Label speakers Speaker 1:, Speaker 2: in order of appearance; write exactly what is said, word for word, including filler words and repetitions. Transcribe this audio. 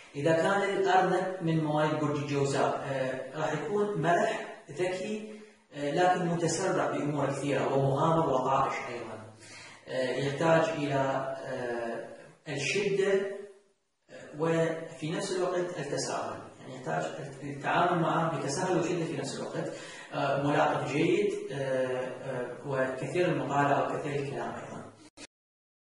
Speaker 1: إذا كان الأرنب من مواليد برج الجوزاء راح يكون مرح ذكي لكن متسرع بأمور كثيرة ومغامر وطائش أيضا. يحتاج إلى الشدة وفي نفس الوقت التساهل، يعني يحتاج التعامل معه بتساهل وشدة في نفس الوقت، ملاقف جيد وكثير المطالعة وكثير الكلام أيضا.